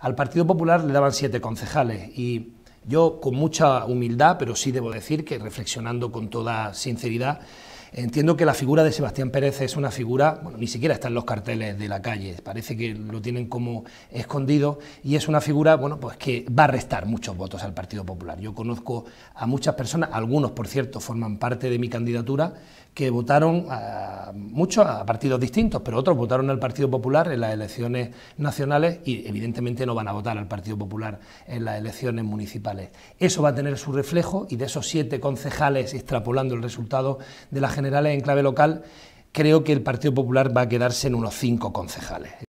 Al Partido Popular le daban 7 concejales y yo, con mucha humildad, pero sí debo decir que reflexionando con toda sinceridad, entiendo que la figura de Sebastián Pérez es una figura, bueno, ni siquiera está en los carteles de la calle, parece que lo tienen como escondido, y es una figura, bueno, pues que va a restar muchos votos al Partido Popular. Yo conozco a muchas personas, algunos, por cierto, forman parte de mi candidatura, que votaron muchos a partidos distintos, pero otros votaron al Partido Popular en las elecciones nacionales y evidentemente no van a votar al Partido Popular en las elecciones municipales. Eso va a tener su reflejo y de esos 7 concejales, extrapolando el resultado de las generales en clave local, creo que el Partido Popular va a quedarse en unos 5 concejales.